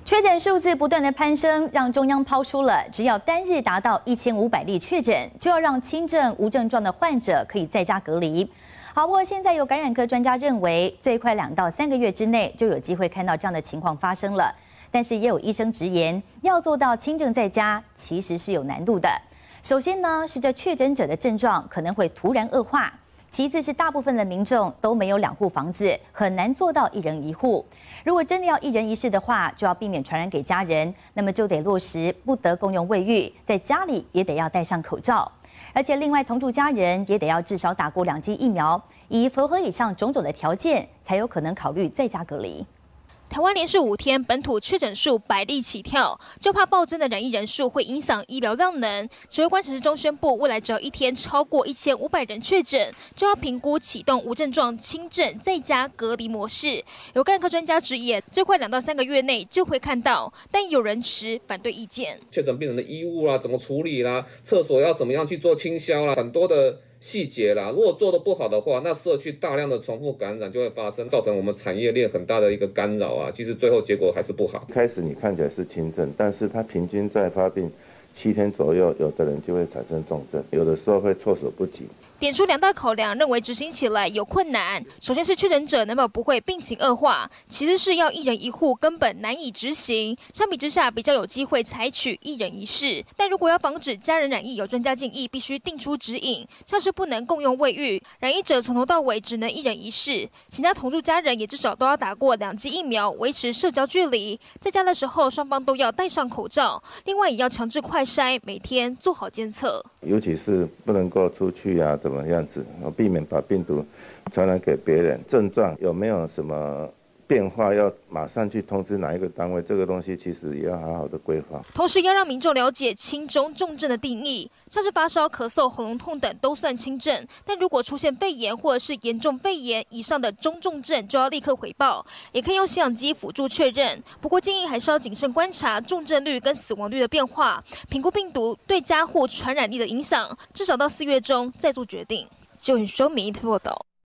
确诊数字不断的攀升，让中央抛出了只要单日达到1500例确诊，就要让轻症无症状的患者可以在家隔离。好，不过现在有感染科专家认为，最快2到3个月之内就有机会看到这样的情况发生了。但是也有医生直言，要做到轻症在家，其实是有难度的。首先呢，是这确诊者的症状可能会突然恶化。其次是大部分的民众都没有2户房子，很难做到1人1户。如果真的要1人1室的话，就要避免传染给家人，那么就得落实不得共用卫浴，在家里也得要戴上口罩。而且另外同住家人也得要至少打过2剂疫苗，以符合以上种种的条件，才有可能考虑在家隔离。 台湾连续5天本土确诊数100例起跳，就怕暴增的染疫人数会影响医疗量能。指挥官陈时中宣布，未来只要1天超过1500人确诊，就要评估启动无症状轻症在家隔离模式。有感染科专家直言，最快2到3个月内就会看到，但有人持反对意见。 确诊病人的衣物啦，怎么处理啦，厕所要怎么样去做清消啦，很多的细节啦，如果做得不好的话，那社区大量的重复感染就会发生，造成我们产业链很大的一个干扰啊。其实最后结果还是不好。 开始你看起来是轻症，但是它平均在发病7天左右，有的人就会产生重症，有的时候会措手不及。 点出2大考量，认为执行起来有困难。首先是确诊者能否不会病情恶化，其次是要1人1户根本难以执行。相比之下，比较有机会采取1人1室。但如果要防止家人染疫，有专家建议必须定出指引，像是不能共用卫浴，染疫者从头到尾只能1人1室，其他同住家人也至少都要打过2剂疫苗，维持社交距离。在家的时候，双方都要戴上口罩，另外也要强制快筛，每天做好监测。 尤其是不能够出去啊，怎么样子，避免把病毒传染给别人。症状有没有什么变化，要马上去通知哪一个单位，这个东西其实也要好好的规划。 同时要让民众了解轻中重症的定义，像是发烧、咳嗽、喉咙痛等都算轻症，但如果出现肺炎或者是严重肺炎以上的中重症，就要立刻回报，也可以用血氧机辅助确认。不过建议还是要谨慎观察重症率跟死亡率的变化，评估病毒对家户传染力的影响，至少到4月中再做决定。就收民报道。